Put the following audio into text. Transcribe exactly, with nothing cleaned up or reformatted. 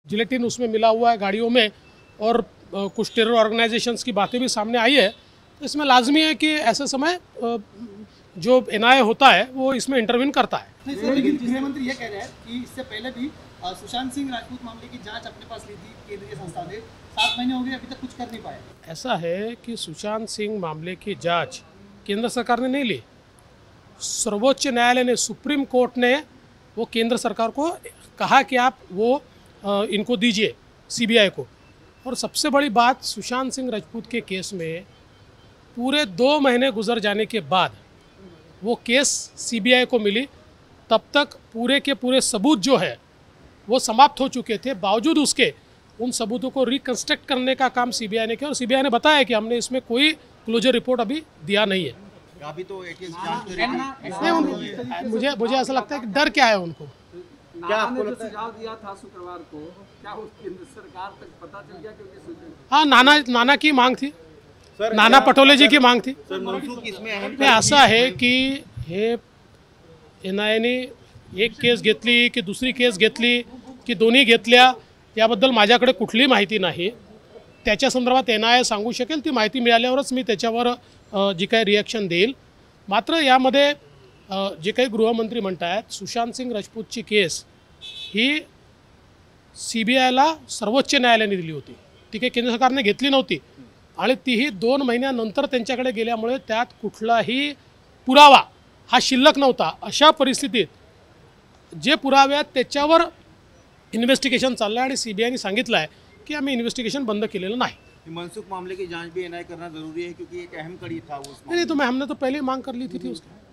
Gelatin उसमें मिला हुआ है गाड़ियों में और कुछ टेरर ऑर्गेनाइजेशंस की बातें भी सामने आई है, तो इसमें लाजमी है कि ऐसे समय जो एन आई ए होता है वो इसमें इंटरवीन करता है। नहीं सर, लेकिन गृह मंत्री ये कह रहे हैं कि इससे पहले भी सुशांत सिंह राजपूत मामले की जांच अपने पास ली थी केंद्रीय संस्था ने, सात महीने हो गए अभी तक कुछ कर नहीं पाए। ऐसा है कि सुशांत सिंह मामले की जांच केंद्र सरकार ने नहीं ली, सर्वोच्च न्यायालय ने, सुप्रीम कोर्ट ने वो केंद्र सरकार को कहा कि आप वो इनको दीजिए सी बी आई को। और सबसे बड़ी बात, सुशांत सिंह राजपूत के केस में पूरे दो महीने गुजर जाने के बाद वो केस सी बी आई को मिली, तब तक पूरे के पूरे सबूत जो है वो समाप्त हो चुके थे। बावजूद उसके उन सबूतों को रिकंस्ट्रक्ट करने का काम सी बी आई ने किया और सी बी आई ने बताया कि हमने इसमें कोई क्लोजर रिपोर्ट अभी दिया नहीं है। अभी तो एक नहीं, उन, मुझे मुझे ऐसा लगता है कि डर क्या है उनको। क्या आपको जो सुझाव दिया था शुक्रवार को, क्या उस केंद्र सरकार तक पता चल गया? क्योंकि हाँ, नाना नाना की मांग थी, नाना पटोले जी की मांग थी। सर, मनसुख इसमें अहम असा है की हे एन आय ने एक केस घेतली की दुसरी केस घेतली की दोन्ही घेतल्या याबद्दल माझ्याकडे कुठलीही माहिती नाही। त्याच्या संदर्भात एन आय सांगू शकेल, ती माहिती मिळाल्यावरच मी त्याच्यावर जी काही रिॲक्शन देईल। मात्र यामध्ये जे काही गृहमंत्री म्हणतात, सुशांत सिंग राजपूतची केस ही सी बी आयला सर्वोच्च न्यायालयाने दिली होती, ती काही केंद्र सरकारने घेतली नव्हती आणि तीही दोन महिन्यानंतर त्यांच्याकडे गेल्यामुळे त्यात कुठलाही पुरावा हा शिल्लक नव्हता। अशा परिस्थितीत जे पुरावे आहेत त्याच्यावर इन्व्हेस्टिगेशन चाललं आहे आणि सी बी आयने सांगितलं आहे की आम्ही इन्व्हेस्टिगेशन बंद केलेलं नाही। मनसुख मामले की जांच भी एन आई करना जरूरी है क्योंकि एक अहम कड़ी था वो। नहीं, तो मैं हमने तो पहले ही मांग कर ली थी, थी उसकी।